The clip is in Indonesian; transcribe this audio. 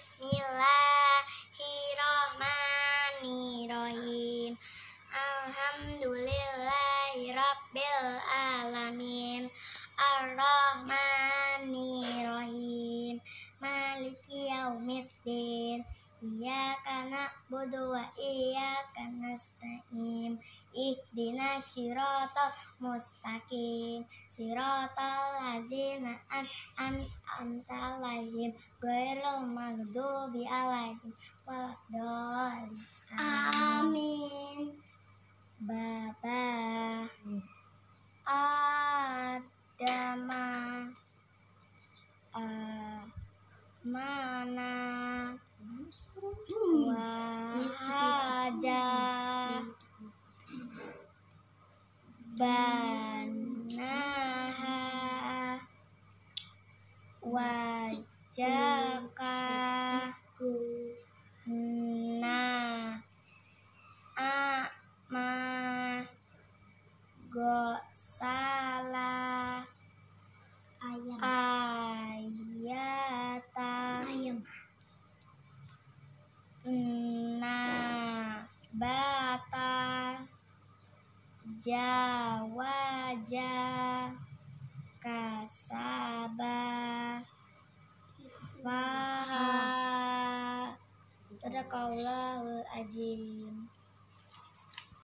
Bismillahirrahmanirrahim. Alhamdulillahi rabbil alamin. Ar-Rahmanirrahim. Maliki yaumiddin. Iyyaka na'budu wa iyyaka nasta'in. Ihdinas siratal mustaqim. Siratal ladzina an'amta 'alaihim ghairil maghdubi 'alaihim waladdallin. Amin. Baba Adama Amana Wahaja Banaha Wajaka Na'ama Gosala Ayata Nabata Jawaja Kasaba Faha. Sadaqallahul azim.